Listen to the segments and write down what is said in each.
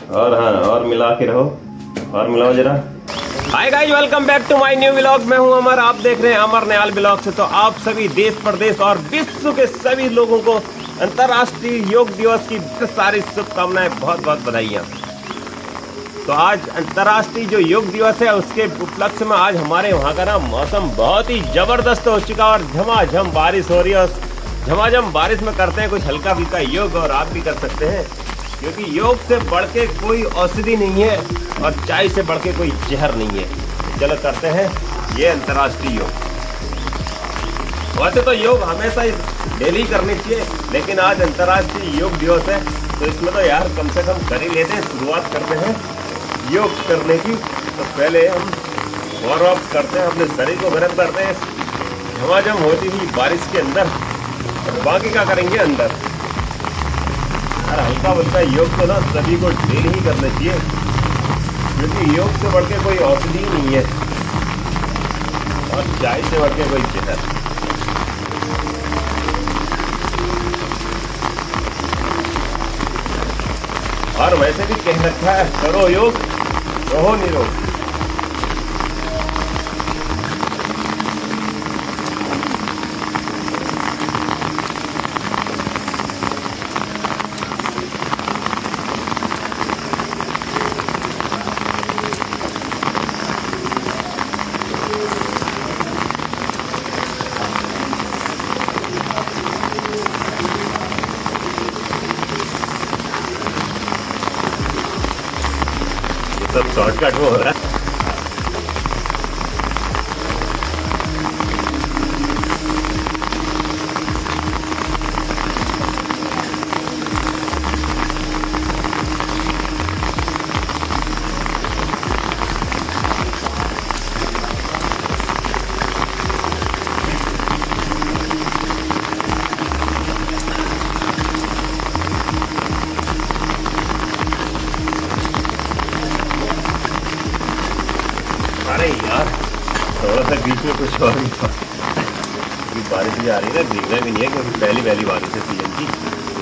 और हाँ, और मिला के रहो, और मिलाओ जरा। Hi guys, welcome back to my new vlog. मैं हूं अमर, आप देख रहे हैं अमर नयाल व्लॉग से। तो आप सभी देश प्रदेश और विश्व के सभी लोगों को अंतर्राष्ट्रीय योग दिवस की सारी शुभकामनाएं, बहुत बहुत बधाइयाँ। तो आज अंतर्राष्ट्रीय जो योग दिवस है उसके उपलक्ष्य में आज हमारे वहाँ का ना मौसम बहुत ही जबरदस्त हो चुका और झमाझम बारिश हो रही है। और झमाझम बारिश में करते हैं कुछ हल्का फुल्का योग, और आप भी कर सकते हैं, क्योंकि योग से बढ़ के कोई औषधि नहीं है और चाय से बढ़ के कोई जहर नहीं है। चलो करते हैं ये अंतर्राष्ट्रीय योग। वैसे तो योग हमेशा डेली करनी चाहिए, लेकिन आज अंतर्राष्ट्रीय योग दिवस है तो इसमें तो यार कम से कम कर ही लेते हैं। शुरुआत करते हैं योग करने की। तो पहले हम वार्म अप करते हैं, अपने शरीर को गर्म करते हैं झमाझम होती हुई बारिश के अंदर, और बाकी क्या करेंगे अंदर। यार हल्का फुल्का योग तो ना सभी को डेली ही करना चाहिए, क्योंकि योग से बढ़ के कोई औषधि नहीं है और चाय से बढ़ के कोई जहर। और वैसे भी कह रखा है, करो योग रहो निरोग। सब शॉर्टकट हो रहा है। अरे यार थोड़ा सा बीच में कुछ और भी बारिश भी आ रही है, भीगना भी नहीं है क्योंकि पहली बारिश है सीजन की।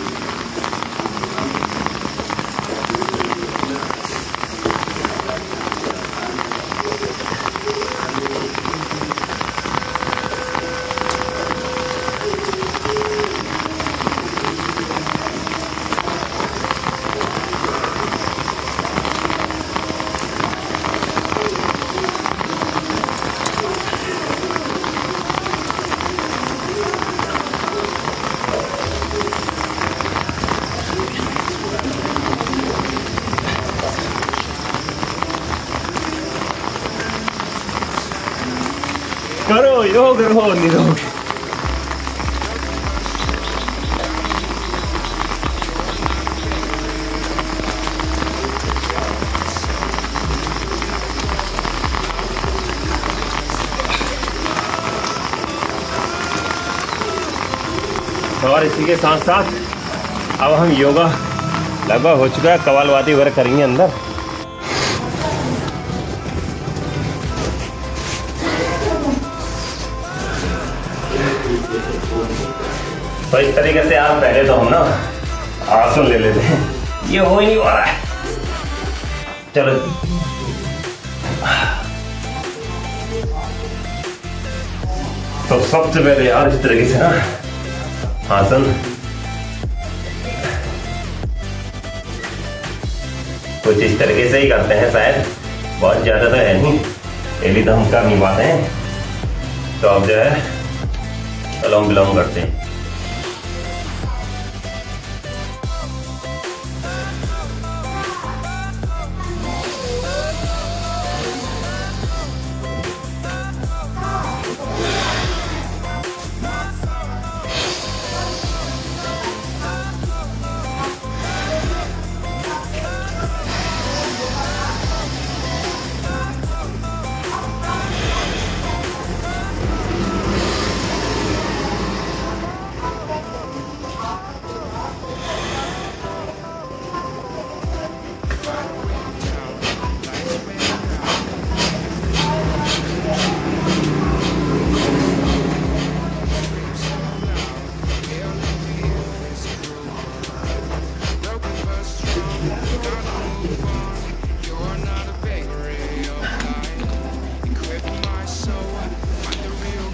करो योग रहो निरोग। और इसी के साथ साथ अब हम योगा लगभग हो चुका है, कपालभाति वगैरह करेंगे अंदर। तो इस तरीके से आप पहले तो हम ना आसन ले लेते हैं, ये हो ही नहीं पा रहा है। चलो तो सबसे पहले यार इस तरीके से ना आसन कुछ इस तरीके से ही करते हैं, शायद बहुत ज्यादा तो है नहीं, डेली तो हम कर नहीं पाते हैं। तो अब जो है अनुलोम विलोम करते हैं।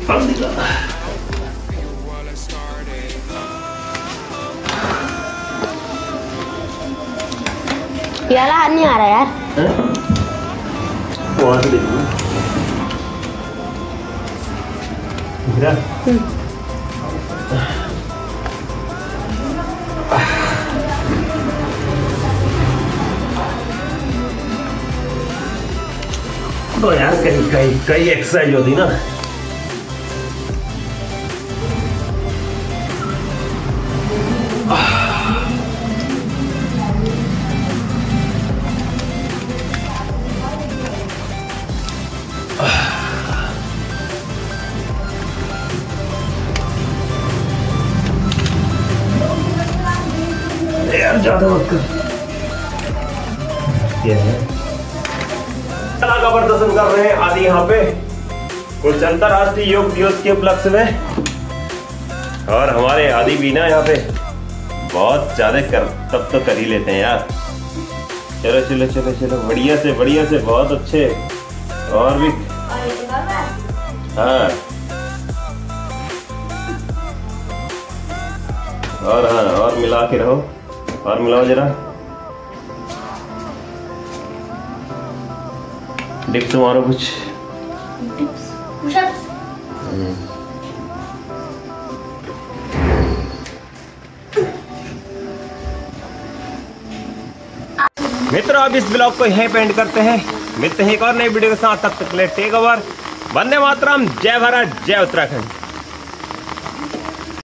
प्याला हाथ नहीं आ रहा यार। वहां से देखो तो यार कई एक्सरसाइज होती ना। यार ज्यादा मत कर। ये है कला का प्रदर्शन कर रहे हैं आदि यहाँ पे कुछ अंतरराष्ट्रीय योग दिवस के उपलक्ष्य में, और हमारे आदि भी ना यहाँ पे बहुत ज्यादा तब तो कर ही लेते हैं यार। चलो चलो चलो चलो, बढ़िया से बहुत अच्छे। और भी हाँ और मिला के रहो, और मिलाओ जरा। डिप्स मारो कुछ। मित्रों अब इस ब्लॉग को यहीं पे एंड करते हैं। मिलते हैं एक और नई वीडियो के साथ, तब तक के लिए टेक ओवर। वंदे मातरम, जय भारत, जय उत्तराखंड।